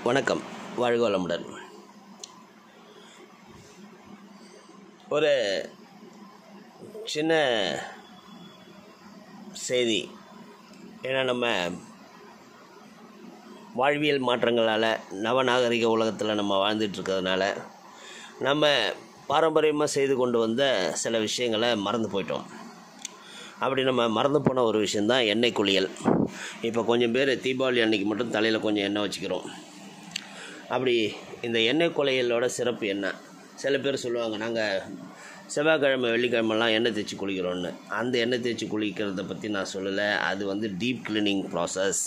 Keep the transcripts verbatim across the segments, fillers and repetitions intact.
வணக்கம். வாழ்க வளமுடன். ஒரு சின்ன செய்தி. ஏன்னா நம்ம வாழ்வியல் மாற்றங்களால் நவநாகரிக உலகத்தில் நம்ம வாழ்ந்துட்டுருக்கிறதுனால நம்ம பாரம்பரியமாக செய்து கொண்டு வந்த சில விஷயங்களை மறந்து போயிட்டோம். அப்படி நம்ம மறந்து போன ஒரு விஷயந்தான் எண்ணெய் குளியல். இப்போ கொஞ்சம் பேர் தீபாவளி அன்றைக்கி மட்டும் தலையில் கொஞ்சம் எண்ணெய் வச்சுக்கிறோம். அப்படி இந்த எண்ணெய் குளியலோட சிறப்பு என்ன? சில பேர் சொல்லுவாங்க, நாங்கள் செவ்வாய்க்கிழமை வெள்ளிக்கிழமெல்லாம் எண்ணெய் தேய்ச்சி குளிக்கிறோன்னு. அந்த எண்ணெய் தேய்ச்சி குளிக்கிறத பற்றி நான் சொல்லலை. அது வந்து டீப் கிளீனிங் ப்ராசஸ்.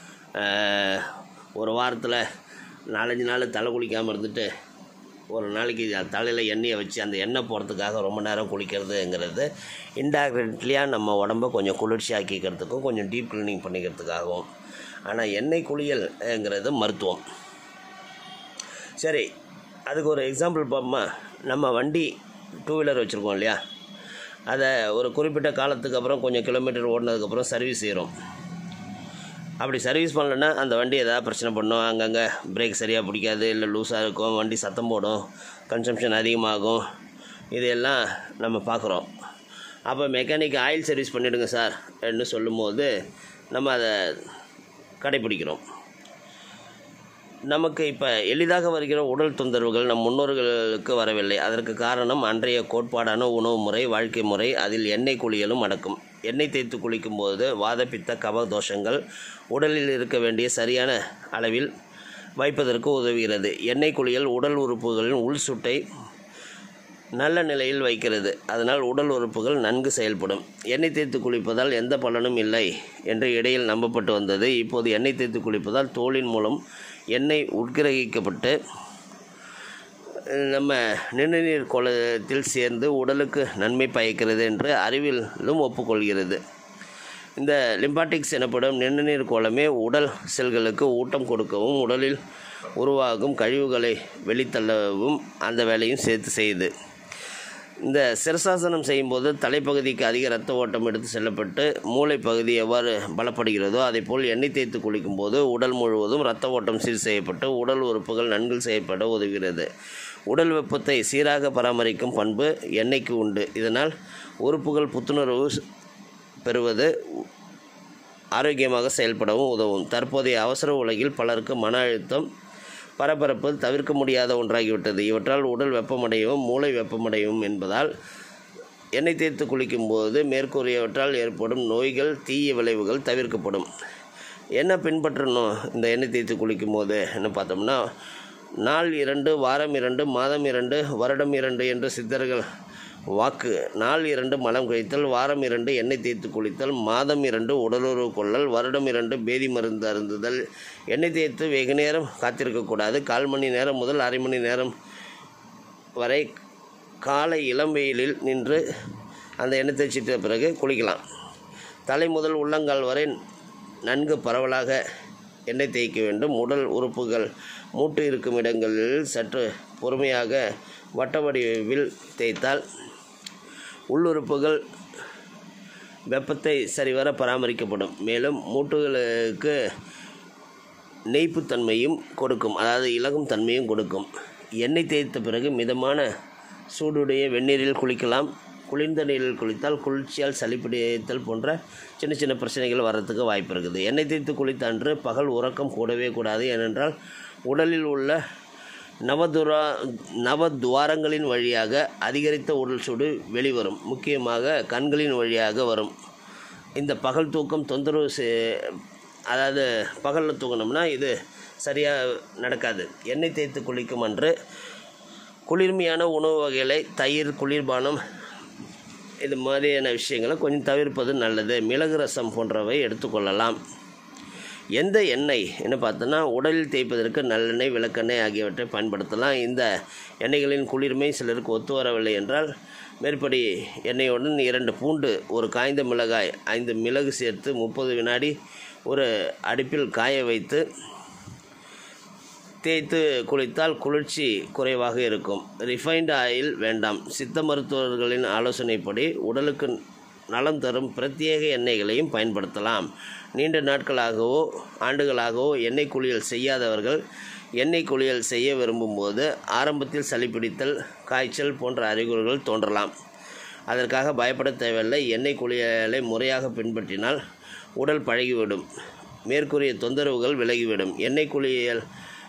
ஒரு வாரத்தில் நாலஞ்சு நாள் தலை குளிக்காமல் இருந்துட்டு ஒரு நாளைக்கு தலையில் எண்ணெயை வச்சு அந்த எண்ணெய் போகிறதுக்காக ரொம்ப நேரம் குளிக்கிறதுங்கிறது இன்டைரக்ட்லியாக நம்ம உடம்பை கொஞ்சம் குளிர்ச்சியாக்கிக்கிறதுக்கும் கொஞ்சம் டீப் கிளீனிங் பண்ணிக்கிறதுக்காகவும். ஆனால் எண்ணெய் குளியல்ங்கிறது மருத்துவம். சரி, அதுக்கு ஒரு எக்ஸாம்பிள் பார்ப்போமா? நம்ம வண்டி டூ வீலர் வச்சுருக்கோம் இல்லையா, அதை ஒரு குறிப்பிட்ட காலத்துக்கு அப்புறம் கொஞ்சம் கிலோமீட்டர் ஓடினதுக்கப்புறம் சர்வீஸ் செய்கிறோம். அப்படி சர்வீஸ் பண்ணலன்னா அந்த வண்டி எதாவது பிரச்சனை பண்ணும். அங்கங்கே பிரேக் சரியாக பிடிக்காது, இல்லை லூஸாக இருக்கும், வண்டி சத்தம் போடும், கன்சம்ஷன் அதிகமாகும். இதையெல்லாம் நம்ம பார்க்குறோம். அப்போ மெக்கானிக் ஆயில் சர்வீஸ் பண்ணிவிடுங்க சார் என்று சொல்லும்போது நம்ம அதை கடைப்பிடிக்கிறோம். நமக்கு இப்போ எளிதாக வருகிற உடல் தொந்தரவுகள் நம் முன்னோர்களுக்கு வரவில்லை. அதற்கு காரணம் அன்றைய கோட்பாடான உணவு முறை, வாழ்க்கை முறை. அதில் எண்ணெய் குளியலும் அடக்கும். எண்ணெய் தேய்த்து குளிக்கும்போது வாதப்பித்த கப தோஷங்கள் உடலில் இருக்க வேண்டிய சரியான அளவில் வைப்பதற்கு உதவுகிறது. எண்ணெய் குளியல் உடல் உறுப்புகளின் உள் சுட்டை நல்ல நிலையில் வைக்கிறது. அதனால் உடல் உறுப்புகள் நன்கு செயல்படும். எண்ணெய் தேய்த்து குளிப்பதால் எந்த பலனும் இல்லை என்று இடையில் நம்பப்பட்டு வந்தது. இப்போது எண்ணெய் தேய்த்து குளிப்பதால் தோலின் மூலம் எண்ணெய் உட்கிரகிக்கப்பட்டு நம்ம நிணநீர் குளத்தில் சேர்ந்து உடலுக்கு நன்மை பயக்கிறது என்று அறிவியலும் ஒப்புக்கொள்கிறது. இந்த லிம்பாட்டிக்ஸ் எனப்படும் நிணநீர் கோலமே உடல் செல்களுக்கு ஊட்டம் கொடுக்கவும் உடலில் உருவாகும் கழிவுகளை வெளித்தள்ளவும் அந்த வேலையும் சேர்த்து செய்யுது. இந்த சிரசாசனம் செய்யும்போது தலைப்பகுதிக்கு அதிக இரத்த ஓட்டம் எடுத்து செல்லப்பட்டு மூளை பகுதி எவ்வாறு பலப்படுகிறதோ அதேபோல் எண்ணெய் தேய்த்து குளிக்கும்போது உடல் முழுவதும் இரத்த ஓட்டம் சீர் செய்யப்பட்டு உடல் உறுப்புகள் நன்கு செயல்பட உதவுகிறது. உடல் வெப்பத்தை சீராக பராமரிக்கும் பண்பு எண்ணெய்க்கு உண்டு. இதனால் உறுப்புகள் புத்துணர்வு பெறுவது, ஆரோக்கியமாக செயல்படவும் உதவும். தற்போதைய அவசர உலகில் பலருக்கு மன அழுத்தம், பரபரப்பு தவிர்க்க முடியாத ஒன்றாகிவிட்டது. இவற்றால் உடல் வெப்பமடையவும் மூளை வெப்பமடையவும் என்பதால் எண்ணெய் தேய்த்து குளிக்கும்போது மேற்கூறியவற்றால் ஏற்படும் நோய்கள், தீய விளைவுகள் தவிர்க்கப்படும். என்ன பின்பற்றணும் இந்த எண்ணெய் தேய்த்து குளிக்கும்போது என்ன பார்த்தோம்னா, நாள் இரண்டு, வாரம் இரண்டு, மாதம் இரண்டு, வருடம் இரண்டு என்று சித்தர்கள் வாக்கு. நாள் இரண்டு மலம் கழித்தல், வாரம் இரண்டு எண்ணெய் தேய்த்து குளித்தல், மாதம் இரண்டு உடலுறவு கொள்ளல், வருடம் இரண்டு பேதி மருந்து அருந்துதல். எண்ணெய் தேய்த்து வெகு நேரம் காத்திருக்கக்கூடாது. கால் மணி நேரம் முதல் அரை மணி நேரம் வரை காலை இளம் வெயிலில் நின்று அந்த எண்ணெய் தேய்ச்சிட்ட பிறகு குளிக்கலாம். தலை முதல் உள்ளங்கால் வரை நன்கு பரவலாக எண்ணெய் தேய்க்க வேண்டும். உடல் உறுப்புகள் மூட்டு இருக்கும் இடங்களில் சற்று பொறுமையாக வட்ட வடிவில் தேய்த்தால் உள்ளுறுப்புகள் வெப்பத்தை சரிவர பராமரிக்கப்படும். மேலும் மூட்டுகளுக்கு நெய்ப்புத்தன்மையும் கொடுக்கும், அதாவது இலகும் தன்மையும் கொடுக்கும். எண்ணெய் தேய்த்த பிறகு மிதமான சூடுடைய வெந்நீரில் குளிக்கலாம். குளிர்ந்த நீரில் குளித்தால் குளிர்ச்சியால் சளிப்பிடித்தல் போன்ற சின்ன சின்ன பிரச்சனைகள் வர்றதுக்கு வாய்ப்பு இருக்குது. எண்ணெய் தேய்த்து குளித்த அன்று பகல் உறக்கம் கூடவே கூடாது. ஏனென்றால் உடலில் உள்ள நவதுரா நவதுவாரங்களின் வழியாக அதிகரித்த உடல் சூடு வெளிவரும். முக்கியமாக கண்களின் வழியாக வரும். இந்த பகல் தூக்கம் தொந்தரவு செ அதாவது பகலில் தூங்கினோம்னா இது சரியாக நடக்காது. எண்ணெய் தேய்த்து குளிக்கும் அன்று குளிர்மையான உணவு வகைகளை, தயிர், குளிர்பானம், இது மாதிரியான விஷயங்களை கொஞ்சம் தவிர்ப்பது நல்லது. மிளகு ரசம் போன்றவை எடுத்துக்கொள்ளலாம். எந்த எண்ணெய் என்ன பார்த்தோன்னா, உடலில் தேய்ப்பதற்கு நல்லெண்ணெய், விளக்கெண்ணெய் ஆகியவற்றை பயன்படுத்தலாம். இந்த எண்ணெய்களின் குளிர்மை சிலருக்கு ஒத்து வரவில்லை என்றால் மேற்படி எண்ணெயுடன் இரண்டு பூண்டு, ஒரு காய்ந்த மிளகாய், ஐந்து மிளகு சேர்த்து முப்பது வினாடி ஒரு அடுப்பில் காய வைத்து தேய்த்து குளித்தால் குளிர்ச்சி குறைவாக இருக்கும். ரிஃபைன்டு ஆயில் வேண்டாம். சித்த மருத்துவர்களின் ஆலோசனைப்படி உடலுக்கு நலம் தரும் பிரத்யேக எண்ணெய்களையும் பயன்படுத்தலாம். நீண்ட நாட்களாகவோ ஆண்டுகளாகவோ எண்ணெய் குளியல் செய்யாதவர்கள் எண்ணெய் குளியல் செய்ய விரும்பும்போது ஆரம்பத்தில் சளி பிடித்தல், காய்ச்சல் போன்ற அறிகுறிகள் தோன்றலாம். அதற்காக பயப்பட தேவையில்லை. எண்ணெய் குளியலை முறையாக பின்பற்றினால் உடல் பழகிவிடும், மேற்கூறிய தொந்தரவுகள் விலகிவிடும். எண்ணெய் குளியல்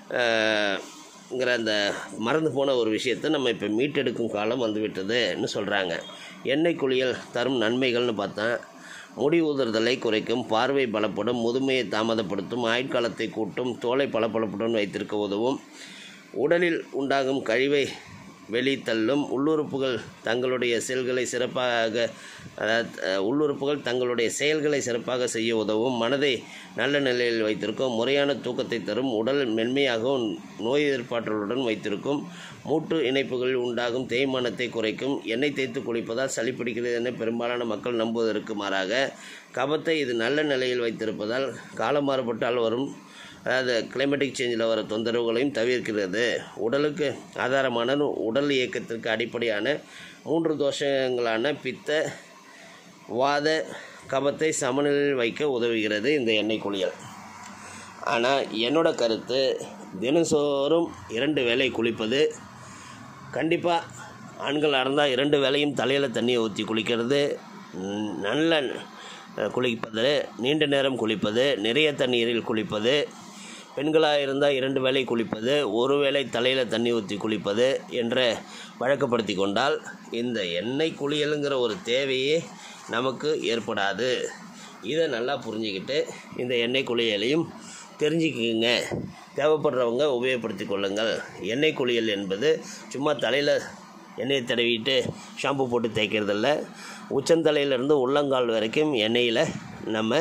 ங்கிற அந்த மறந்து போன ஒரு விஷயத்தை நம்ம இப்போ மீட்டெடுக்கும் காலம் வந்துவிட்டதுன்னு சொல்கிறாங்க. எண்ணெய் குளியல் தரும் நன்மைகள்னு பார்த்தா, முடி உதிர்தலை குறைக்கும், பார்வை பலப்படும், முதுமையை தாமதப்படுத்தும், ஆயுட்காலத்தை கூட்டும், தோலை பளபளப்புடன் வைத்திருக்க உதவும், உடலில் உண்டாகும் கழிவை வெளித்தள்ளும், உள்ளுறுப்புகள் தங்களுடைய செயல்களை சிறப்பாக உள்ளுறுப்புகள் தங்களுடைய செயல்களை சிறப்பாக செய்ய உதவும், மனதை நல்ல நிலையில் வைத்திருக்கும், முறையான தூக்கத்தை தரும், உடல் மென்மையாகவும் நோய் எதிர்ப்பாற்றலுடன் வைத்திருக்கும், மூட்டு இணைப்புகளில் உண்டாகும் தேய்மானத்தை குறைக்கும். எண்ணெய் தேய்த்து குளிப்பதால் சளி பிடிக்கிறது என பெரும்பாலான மக்கள் நம்புவதற்கு மாறாக கபத்தை இது நல்ல நிலையில் வைத்திருப்பதால் காலம் மாறுபட்டால் வரும் அதாவது கிளைமேட்டிக் சேஞ்சில் வர தொந்தரவுகளையும் தவிர்க்கிறது. உடலுக்கு ஆதாரமான உடல் இயக்கத்திற்கு அடிப்படையான மூன்று தோஷங்களான பித்த, வாத, கபத்தை சமநிலையில் வைக்க உதவுகிறது இந்த எண்ணெய் குளியல். ஆனால் என்னோட கருத்து, தினசோறும் இரண்டு வேளை குளிப்பது, கண்டிப்பாக ஆண்களாக இருந்தால் இரண்டு வேளையும் தலையில் தண்ணியை ஊற்றி குளிக்கிறது, நல்ல குளிப்பது, நீண்ட நேரம் குளிப்பது, நிறைய தண்ணீரில் குளிப்பது, பெண்களாக இருந்தால் இரண்டு வேளை குளிப்பது, ஒரு வேளை தலையில் தண்ணி ஊற்றி குளிப்பது என்ற வழக்கப்படுத்தி கொண்டால் இந்த எண்ணெய் குளியலுங்கிற ஒரு தேவையே நமக்கு ஏற்படாது. இதை நல்லா புரிஞ்சுக்கிட்டு இந்த எண்ணெய் குளியலையும் தெரிஞ்சுக்குங்க. தேவைப்படுறவங்க உபயோகப்படுத்தி கொள்ளுங்கள். எண்ணெய் குளியல் என்பது சும்மா தலையில் எண்ணெயை தடவிட்டு ஷாம்பு போட்டு தேய்க்கிறதில்ல. உச்சந்தலையிலேருந்து உள்ளங்கால் வரைக்கும் எண்ணெயில் நம்ம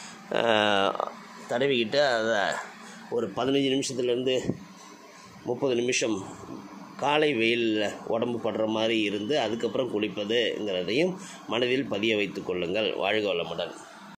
தடவிக்கிட்டு அதை ஒரு பதினஞ்சு நிமிஷத்துலேருந்து முப்பது நிமிஷம் காலை வெயிலில் உடம்பு படுற மாதிரி இருந்து அதுக்கப்புறம் குளிப்பதுங்கிறதையும் மனதில் பதிய வைத்து கொள்ளுங்கள். வாழ்க வளமுடன்.